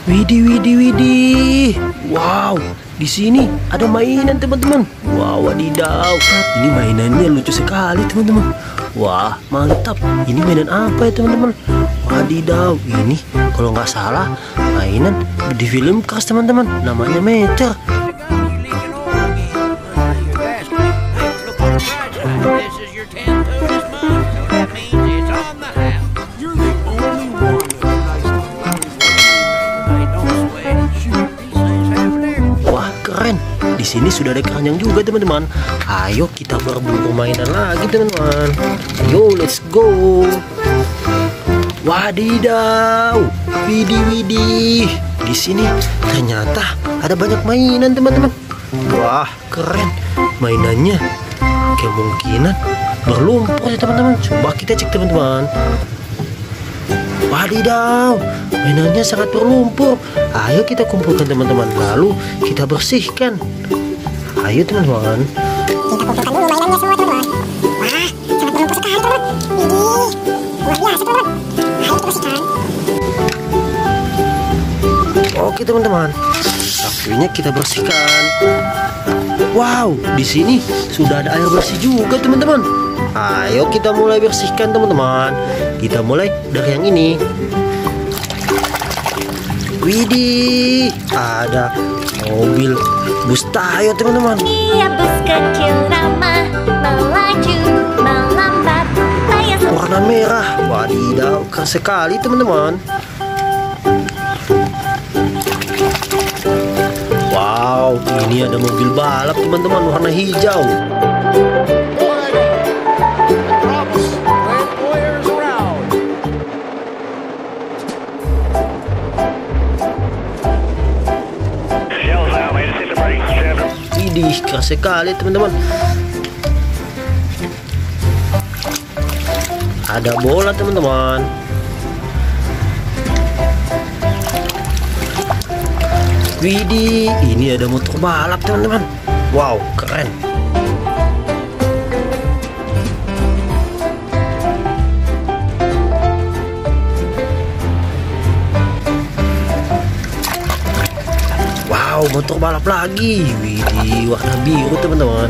Widih, widih, widih. Wow, di sini ada mainan teman-teman. Wow, wadidaw. Ini mainannya lucu sekali teman-teman. Wah, mantap. Ini mainan apa ya teman-teman? Wadidaw, ini kalau nggak salah mainan di film Cars teman-teman. Namanya Meter. Wah, keren. Di sini sudah ada keranjang juga teman-teman. Ayo kita berburu mainan lagi teman-teman. Ayo, let's go. Wadidaw, widih, widih. Di sini ternyata ada banyak mainan teman-teman. Wah, keren. Mainannya kemungkinan berlumpur ya teman-teman. Coba kita cek teman-teman. Wadidaw, mainannya sangat berlumpur. Ayo kita kumpulkan teman-teman, lalu kita bersihkan. Ayo teman-teman. Kita kumpulkan dulu mainannya semua teman-teman. Wah, sangat berlumpur sekali teman-teman. Widih, luar biasa teman-teman. Ayo kita bersihkan. Oke teman-teman, waktunya kita bersihkan. Wow, di sini sudah ada air bersih juga teman-teman. Ayo kita mulai bersihkan teman-teman. Kita mulai dari yang ini. Widih, ada mobil bus Tayo teman-teman. Iya, bus kecil ramah, melaju, melambat, Warna merah. Wadidaw, keren sekali teman-teman. Wow, ini ada mobil balap teman-teman warna hijau. Widih, keren sekali teman-teman. Ada bola teman-teman. Widih, ini ada motor balap teman-teman. Wow, keren. Wow, motor balap lagi. Widih, warna biru teman-teman.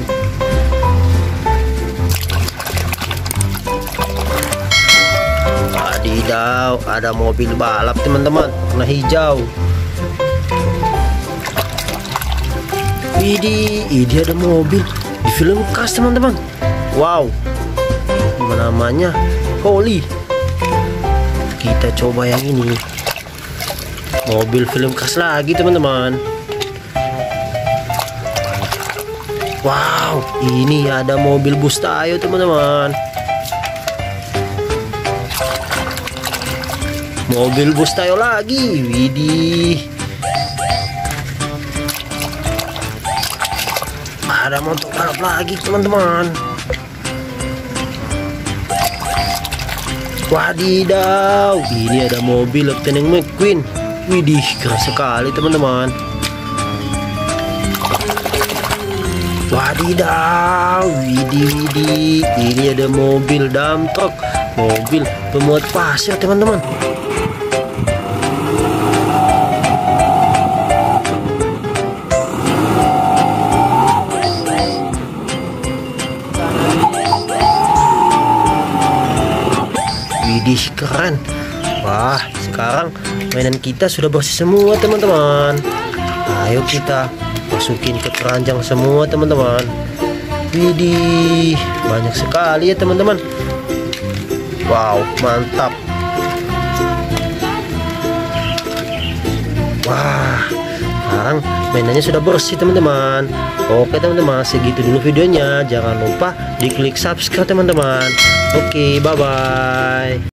Wadidaw, ada mobil balap teman-teman warna hijau. Widih, ini ada mobil di film Cars teman-teman. Wow, namanya Holy. Kita coba yang ini. Mobil film Cars lagi teman-teman. Wow, ini ada mobil bus Tayo teman-teman. Mobil bus Tayo lagi. Widih. Ada motor balap lagi teman-teman. Wadidaw, ini ada mobil Lightning McQueen. Widih, keren sekali teman-teman. Wadidaw, widih, widih. Ini ada mobil dump truck, mobil pemuat pasir teman-teman. Widih, keren. Wah, sekarang mainan kita sudah bersih semua teman-teman. Ayo kita masukin ke keranjang semua teman-teman. Widih, banyak sekali ya teman-teman. Wow, mantap. Wah, sekarang mainannya sudah bersih teman-teman. Oke teman-teman, segitu dulu videonya. Jangan lupa diklik subscribe teman-teman. Oke, bye-bye.